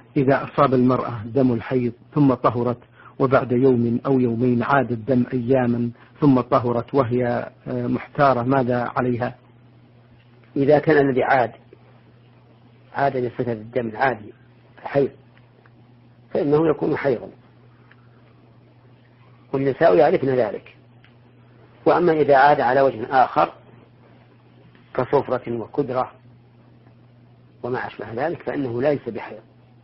إذا أصاب المرأة دم الحيض ثم طهرت وبعد يوم أو يومين عاد الدم أياما ثم طهرت وهي محتارة، ماذا عليها؟ إذا كان الذي عاد لصفة الدم العادي حيض فإنه يكون حيضا، والنساء يعرفن ذلك. وأما إذا عاد على وجه آخر كصفرة وكدرة وما أشبه ذلك فإنه ليس بحيض.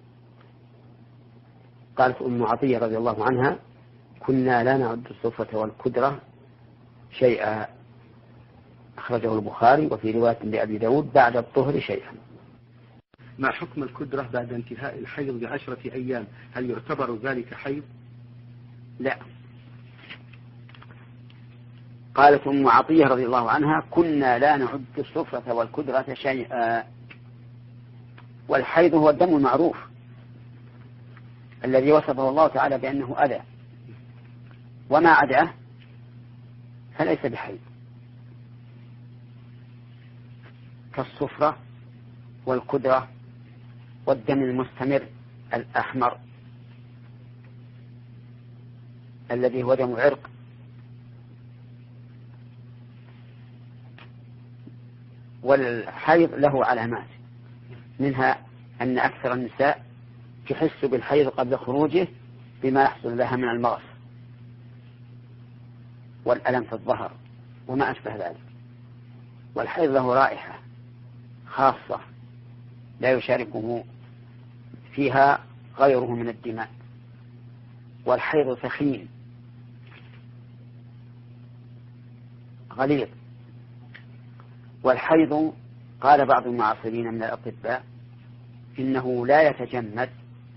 قالت أم عطية رضي الله عنها: كنا لا نعد الصفرة والكدرة شيئا، أخرجه البخاري، وفي رواية لأبي داود بعد الطهر شيئا. ما حكم الكدرة بعد انتهاء الحيض ب10 أيام؟ هل يعتبر ذلك حيض؟ لا. قالت أم عطية رضي الله عنها: كنا لا نعد الصفرة والكدرة شيئا. والحيض هو الدم المعروف الذي وصفه الله تعالى بأنه أذى، وما عداه فليس بحيض، كالصفرة والكدرة والدم المستمر الأحمر الذي هو دم عرق. والحيض له علامات، منها أن أكثر النساء تحس بالحيض قبل خروجه بما يحصل لها من المغص والألم في الظهر وما أشبه ذلك. والحيض له رائحة خاصة لا يشاركه فيها غيره من الدماء. والحيض ثخين غليظ. والحيض قال بعض المعاصرين من الأطباء إنه لا يتجمد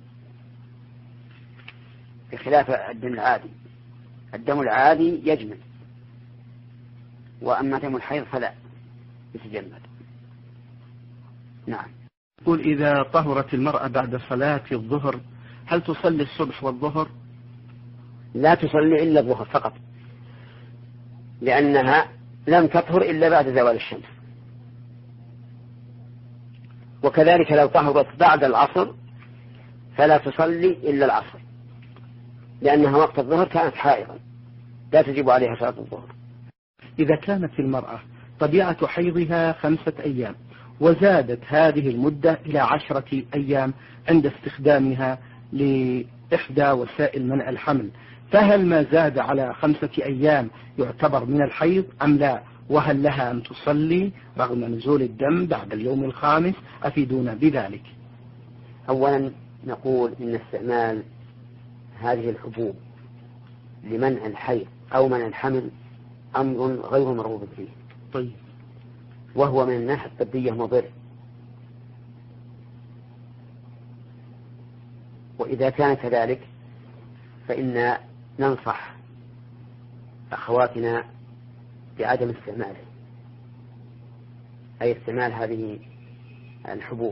بخلاف الدم العادي. الدم العادي يجمد، وأما دم الحيض فلا يتجمد. نعم. قل إذا طهرت المرأة بعد صلاة الظهر هل تصلي الصبح والظهر؟ لا تصلي إلا الظهر فقط، لأنها لم تطهر إلا بعد زوال الشمس. وكذلك لو طهرت بعد العصر فلا تصلي إلا العصر، لأنها وقت الظهر كانت حائضا لا تجب عليها صلاة الظهر. إذا كانت المرأة طبيعة حيضها 5 أيام وزادت هذه المدة إلى 10 أيام عند استخدامها لإحدى وسائل منع الحمل، فهل ما زاد على 5 أيام يعتبر من الحيض أم لا؟ وهل لها أن تصلي رغم نزول الدم بعد اليوم ال5؟ أفيدونا بذلك. أولا نقول إن استعمال هذه الحبوب لمنع الحيض أو منع الحمل أمر غير مرغوب فيه. طيب. وهو من الناحية الطبية مضر. وإذا كان كذلك فإن ننصح أخواتنا بعدم استعماله، أي استعمال هذه الحبوب.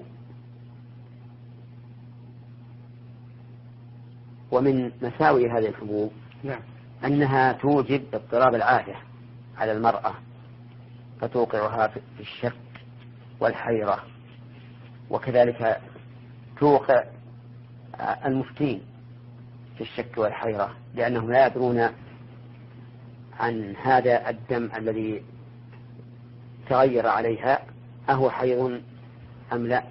ومن مساوئ هذه الحبوب أنها توجب اضطراب العادة على المرأة، فتوقعها في الشك والحيرة، وكذلك توقع المفتين في الشك والحيرة، لأنهم لا يدرون عن هذا الدم الذي تغير عليها أهو حيض أم لا.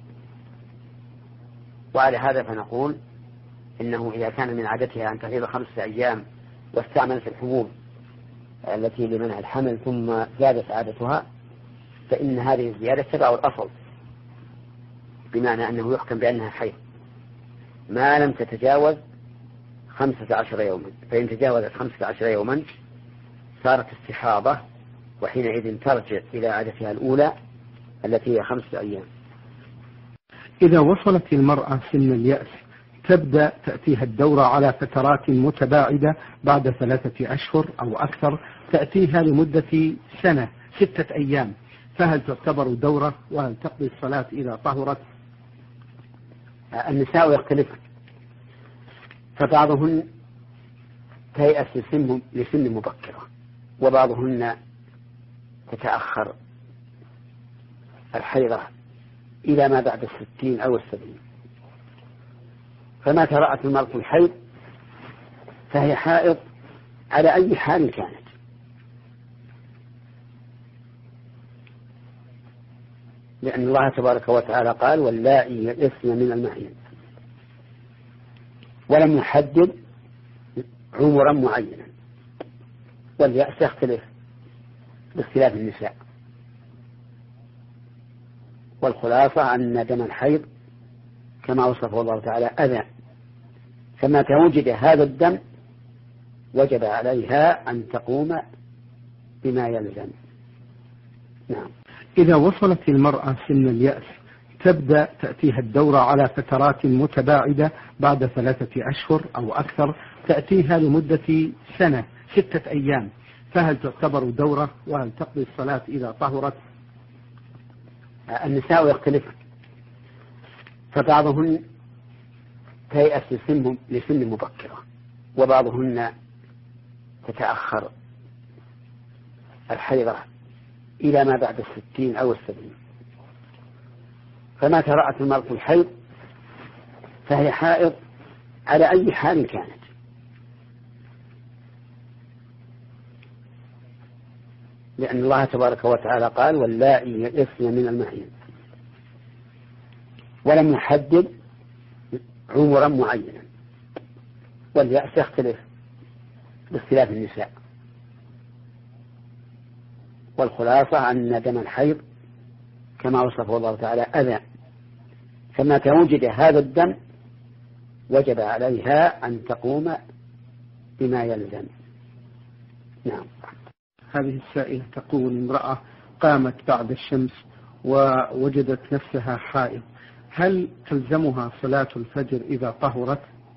وعلى هذا فنقول إنه إذا كان من عادتها أن تحيض 5 أيام واستعملت الحبوب التي لمنع الحمل ثم زادت عادتها، فإن هذه الزيادة تبع الأصل، بمعنى أنه يحكم بأنها حيض ما لم تتجاوز 15 يوما. فإن تجاوزت 15 يوما صارت استحاضة، وحينئذ ترجع إلى عادتها الأولى التي هي 5 أيام. إذا وصلت المرأة سن اليأس تبدأ تأتيها الدورة على فترات متباعدة، بعد 3 أشهر أو أكثر تأتيها لمدة سنة 6 أيام، فهل تعتبر دورة وهل تقضي الصلاة إذا طهرت؟ النساء يختلفن، فبعضهن تيأس لسن مبكرة، وبعضهن تتأخر الحيضة إلى ما بعد 60 أو 70. فما ترأت المرأة الحيض فهي حائض على أي حال كانت، لأن الله تبارك وتعالى قال واللائي يئسن من المحيض، ولم يحدد عمرا معينا، واليأس يختلف باختلاف النساء. والخلاصة أن دم الحيض كما وصفه الله تعالى أذى، فمتى وجد هذا الدم وجب عليها أن تقوم بما يلزم. نعم. إذا وصلت المرأة سن اليأس تبدأ تأتيها الدورة على فترات متباعدة بعد 3 أشهر أو أكثر، تأتيها لمدة سنة 6 أيام، فهل تعتبر دورة وهل تقضي الصلاة إذا طهرت؟ النساء يختلف، فبعضهن تيأس لسن مبكرة، وبعضهن تتأخر الحيضة إلى ما بعد 60 أو 70. فما ترأت المرأة الحيض فهي حائض على أي حال كانت، لأن الله تبارك وتعالى قال واللائي يئسن من المحيض، ولم يحدد عمرا معينا، واليأس يختلف باختلاف النساء. والخلاصة أن دم الحيض كما وصفه الله تعالى أذى، فمتى وجد هذا الدم وجب عليها أن تقوم بما يلزم. نعم. هذه السائلة تقول امرأة قامت بعد الشمس ووجدت نفسها حائض، هل تلزمها صلاة الفجر إذا طهرت؟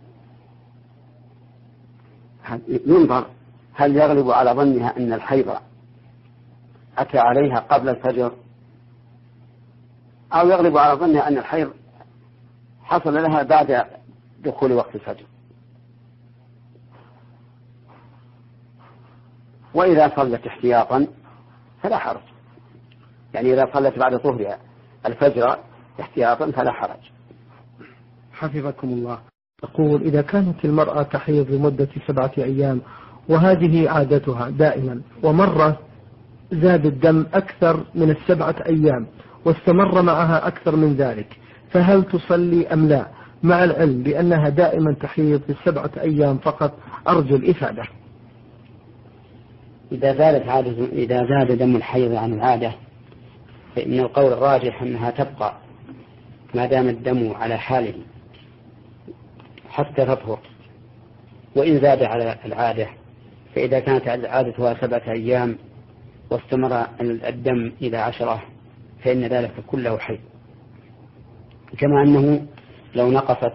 ينظر هل يغلب على ظنها أن الحيض أتى عليها قبل الفجر، أو يغلب على ظنها أن الحيض حصل لها بعد دخول وقت الفجر. وإذا صلت احتياطا فلا حرج، يعني إذا صلت بعد طهرها الفجر احتياطا فلا حرج. حفظكم الله. تقول إذا كانت المرأة تحيض لمدة 7 أيام وهذه عادتها دائما، ومرة زاد الدم أكثر من 7 أيام واستمر معها أكثر من ذلك، فهل تصلي أم لا، مع العلم بأنها دائما تحيض في 7 أيام فقط؟ أرجو الإفادة. إذا زاد دم الحيض عن العادة فإن القول الراجح أنها تبقى ما دام الدم على حاله حتى تطهر. وإن زاد على العادة فإذا كانت عادتها 7 أيام واستمر الدم إلى 10 فإن ذلك كله حيض، كما أنه لو نقصت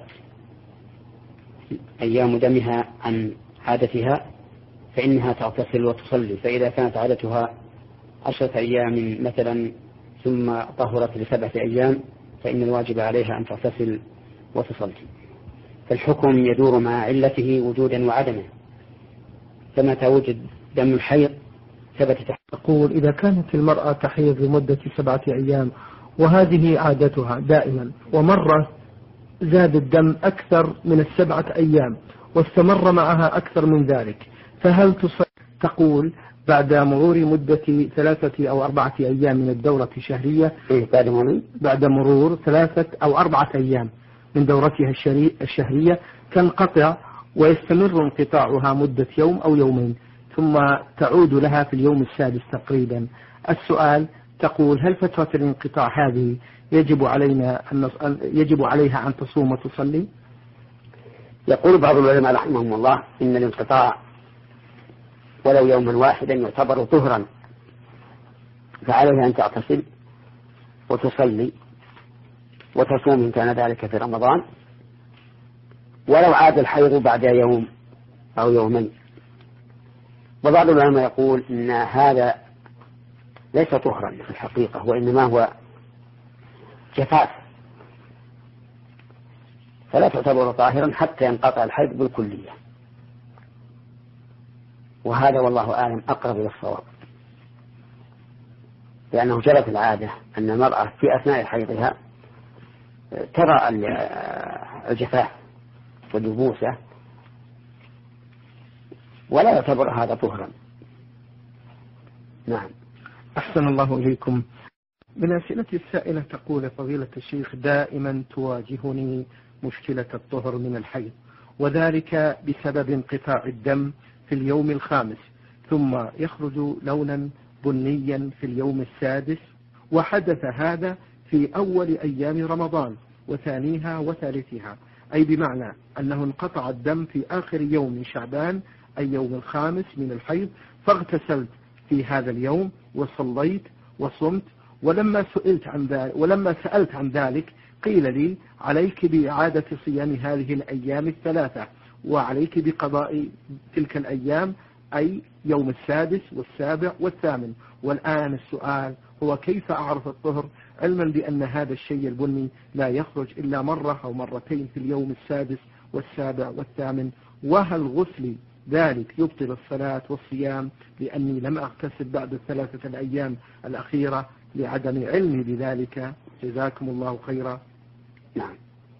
أيام دمها عن عادتها فإنها تغتسل وتصلي. فإذا كانت عادتها 10 أيام مثلا ثم طهرت ل7 أيام فإن الواجب عليها أن تغتسل وتصلي. فالحكم يدور مع علته وجودا وعدما، فمتى وجد دم الحيض ثبت. تقول إذا كانت المرأة تحيض لمدة 7 أيام وهذه عادتها دائما، ومرة زاد الدم أكثر من 7 أيام واستمر معها أكثر من ذلك، فهل تصلي؟ تقول بعد مرور مدة 3 أو 4 أيام من الدورة الشهرية، بعد مرور 3 أو 4 أيام من دورتها الشهرية تنقطع ويستمر انقطاعها مدة يوم أو يومين ثم تعود لها في اليوم السادس تقريبا. السؤال، تقول هل فترة الانقطاع هذه يجب عليها أن تصوم وتصلي؟ يقول بعض العلماء رحمهم الله إن الانقطاع ولو يوما واحدا يعتبر طهرا، فعليها أن تغتسل وتصلي وتصوم إن كان ذلك في رمضان، ولو عاد الحيض بعد يوم أو يومين. وبعض العلماء يقول إن هذا ليس طهرا في الحقيقة، وإنما هو جفاف، فلا تعتبر طاهرا حتى ينقطع الحيض بالكلية. وهذا والله أعلم أقرب إلى الصواب، لأنه جرت العادة أن المرأة في أثناء حيضها ترى الجفاف ودبوسة، ولا يعتبر هذا طهرا. نعم. أحسن الله إليكم. من أسئلة السائلة تقول فضيلة الشيخ: دائما تواجهني مشكلة الطهر من الحيض، وذلك بسبب انقطاع الدم في اليوم الخامس، ثم يخرج لونا بنيا في اليوم السادس، وحدث هذا في أول أيام رمضان وثانيها وثالثها، أي بمعنى أنه انقطع الدم في آخر يوم من شعبان أي يوم الخامس من الحيض، فاغتسلت في هذا اليوم وصليت وصمت، ولما سألت عن ذلك قيل لي: عليك بإعادة صيام هذه الأيام الثلاثة، وعليك بقضاء تلك الأيام أي يوم السادس والسابع والثامن. والآن السؤال هو: كيف أعرف الطهر، علما بأن هذا الشيء البني لا يخرج إلا مرة أو مرتين في اليوم السادس والسابع والثامن؟ وهل غسل ذلك يبطل الصلاة والصيام لأني لم أغتسل بعد الثلاثة الأيام الأخيرة لعدم علمي بذلك؟ جزاكم الله خيرا. نعم.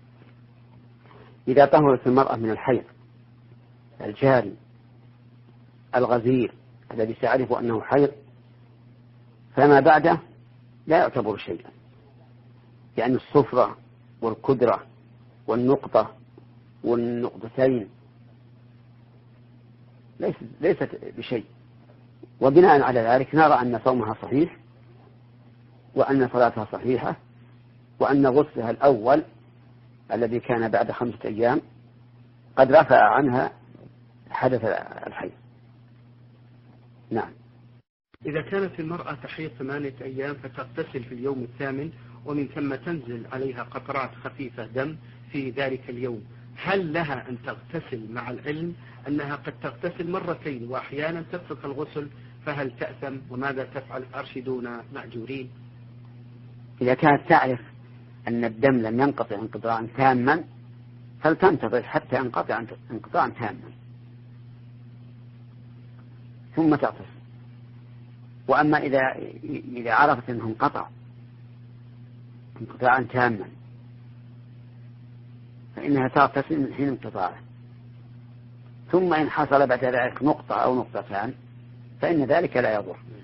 إذا طهرت المرأة من الحيض الجاري الغزير الذي تعرف أنه حيض، فما بعده لا يعتبر شيئا، يعني الصفرة والكدرة والنقطة والنقطتين ليست بشيء. وبناء على ذلك نرى أن صومها صحيح، وأن صلاتها صحيحة، وأن غسلها الأول الذي كان بعد 5 أيام قد رفع عنها حدث الحيض. نعم. إذا كانت المرأة تحيض 8 أيام فتغتسل في اليوم الثامن، ومن ثم تنزل عليها قطرات خفيفة دم في ذلك اليوم، هل لها أن تغتسل مع العلم أنها قد تغتسل مرتين وأحيانا تترك الغسل؟ فهل تأثم؟ وماذا تفعل؟ أرشدونا مأجورين. إذا كانت تعرف أن الدم لم ينقطع انقطاعا تاما فلتنتظر حتى ينقطع انقطاعا تاما ثم تغتسل. وأما إذا عرفت أنه انقطع انقطاعا تاما فإنها تغتسل من حين انقطاعه، ثم إن حصل بعد ذلك نقطة أو نقطتان فإن ذلك لا يضر.